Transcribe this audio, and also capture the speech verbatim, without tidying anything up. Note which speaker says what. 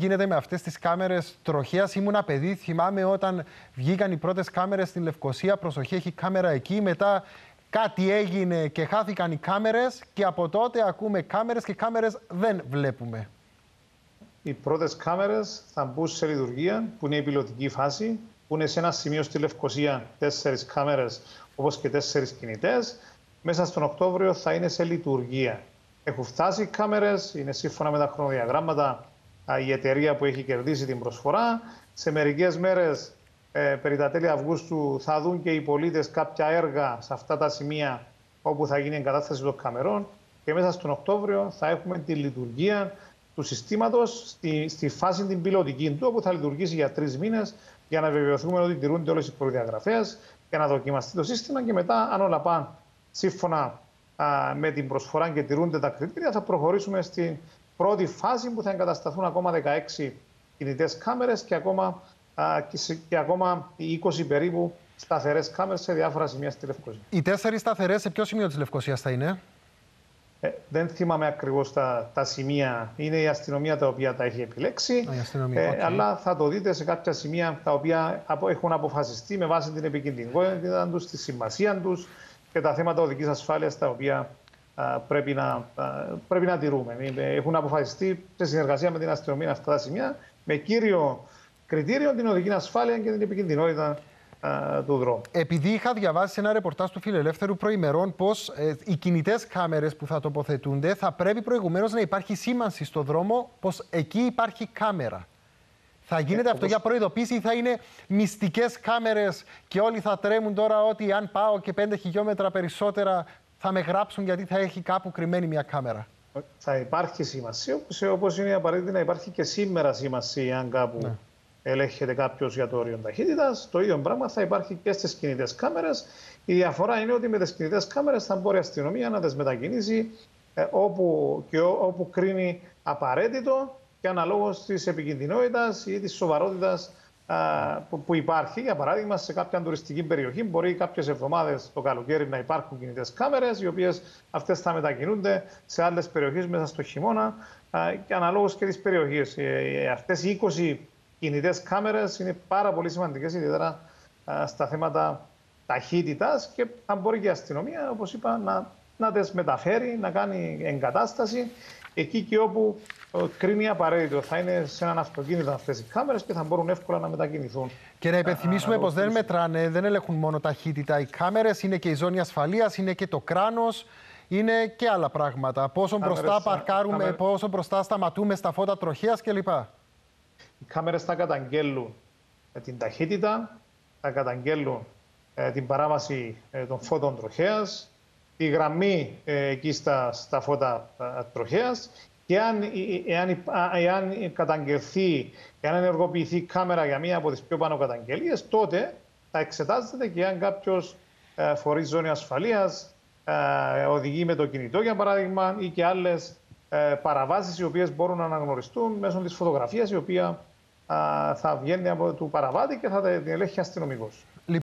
Speaker 1: γίνεται με αυτές τις κάμερες τροχέας. Ήμουνα παιδί, θυμάμαι όταν βγήκαν οι πρώτες κάμερες στην Λευκοσία. Προσοχή, έχει κάμερα εκεί. Μετά κάτι έγινε και χάθηκαν οι κάμερες. Και από τότε ακούμε κάμερες και κάμερες δεν βλέπουμε.
Speaker 2: Οι πρώτες κάμερες θα μπουν σε λειτουργία, που είναι η πιλωτική φάση, που είναι σε ένα σημείο στη Λευκοσία τέσσερις κάμερες, όπως και τέσσερις κινητές. Μέσα στον Οκτώβριο θα είναι σε λειτουργία. Έχουν φτάσει οι κάμερες, είναι σύμφωνα με τα χρονοδιαγράμματα η εταιρεία που έχει κερδίσει την προσφορά. Σε μερικές μέρες, ε, περί τα τέλη Αυγούστου, θα δουν και οι πολίτες κάποια έργα σε αυτά τα σημεία όπου θα γίνει η εγκατάσταση των καμερών. Και μέσα στον Οκτώβριο θα έχουμε τη λειτουργία του συστήματος στη, στη φάση την πιλωτική του, όπου θα λειτουργήσει για τρεις μήνες για να βεβαιωθούμε ότι τηρούνται όλες οι προδιαγραφές, για να δοκιμαστεί το σύστημα και μετά, αν όλα πάνε σύμφωνα α, με την προσφορά και τηρούνται τα κριτήρια, θα προχωρήσουμε στην πρώτη φάση που θα εγκατασταθούν ακόμα δεκαέξι κινητές κάμερες και ακόμα, α, και, σε, και ακόμα είκοσι περίπου σταθερές κάμερες σε διάφορα σημεία στη Λευκοσία.
Speaker 1: Οι τέσσερις σταθερές σε ποιο σημείο της Λευκοσίας θα είναι?
Speaker 2: Ε, δεν θυμάμαι ακριβώς τα, τα σημεία. Είναι η αστυνομία τα οποία τα έχει επιλέξει. Ε, okay. Αλλά θα το δείτε σε κάποια σημεία τα οποία έχουν αποφασιστεί με βάση την επικινδυνότητα τους, τη σημασία τους και τα θέματα οδικής ασφάλειας τα οποία α, πρέπει, να, α, πρέπει να τηρούμε. Έχουν αποφασιστεί σε συνεργασία με την αστυνομία αυτά τα σημεία με κύριο κριτήριο την οδική ασφάλεια και την επικινδυνότητα του δρόμου.
Speaker 1: Επειδή είχα διαβάσει σε ένα ρεπορτάζ του Φιλελεύθερου προημερών πως ε, οι κινητές κάμερες που θα τοποθετούνται θα πρέπει προηγουμένως να υπάρχει σήμανση στο δρόμο πως εκεί υπάρχει κάμερα. Θα γίνεται ε, αυτό όπως... για προειδοποίηση ή θα είναι μυστικές κάμερες και όλοι θα τρέμουν τώρα ότι αν πάω και πέντε χιλιόμετρα περισσότερα θα με γράψουν γιατί θα έχει κάπου κρυμμένη μια κάμερα?
Speaker 2: Θα υπάρχει σήμανση, όπως είναι απαραίτητη να υπάρχει και σήμερα σήμανση αν κάπου... Ναι. Ελέγχεται κάποιο για το όριο ταχύτητας. Το ίδιο πράγμα θα υπάρχει και στις κινητές κάμερες. Η διαφορά είναι ότι με τις κινητές κάμερες θα μπορεί η αστυνομία να τις μετακινήσει ε, όπου, και ό, όπου κρίνει απαραίτητο και αναλόγως της επικινδυνότητας ή της σοβαρότητας ε, που, που υπάρχει. Για παράδειγμα, σε κάποια τουριστική περιοχή μπορεί κάποιες εβδομάδες το καλοκαίρι να υπάρχουν κινητές κάμερες, οι οποίες αυτές θα μετακινούνται σε άλλες περιοχές μέσα στο χειμώνα ε, και αναλόγως και τις περιοχές. Ε, αυτές οι είκοσι κινητές κάμερες είναι πάρα πολύ σημαντικές, ιδιαίτερα α, στα θέματα ταχύτητας και θα μπορεί και η αστυνομία, όπως είπα, να, να τις μεταφέρει, να κάνει εγκατάσταση εκεί και όπου ο, κρίνει απαραίτητο. Θα είναι σε έναν αυτοκίνητο αυτές οι κάμερες και θα μπορούν εύκολα να μετακινηθούν.
Speaker 1: Και να υπενθυμίσουμε πως δεν μετράνε, δεν ελέγχουν μόνο ταχύτητα οι κάμερες, είναι και η ζώνη ασφαλείας, είναι και το κράνος, είναι και άλλα πράγματα. Πόσο μπροστά κάμερες, παρκάρουμε, κάμερες... πόσο μπροστά σταματούμε στα φώτα τροχέας κλπ.
Speaker 2: Οι κάμερες θα καταγγέλουν την ταχύτητα, θα καταγγέλουν ε, την παράβαση ε, των φώτων τροχέας, τη γραμμή ε, εκεί στα, στα φώτα ε, τροχέας και αν, εάν, εάν καταγγελθεί, εάν ενεργοποιηθεί κάμερα για μία από τις πιο πάνω καταγγελίες, τότε θα εξετάζεται και αν κάποιος ε, φορείς ζώνη ασφαλείας ε, οδηγεί με το κινητό, για παράδειγμα, ή και άλλες ε, παραβάσεις οι οποίες μπορούν να αναγνωριστούν μέσω της φωτογραφίας, η οποία θα βγαίνει από του παραβάτη και θα την ελέγχει αστυνομικός.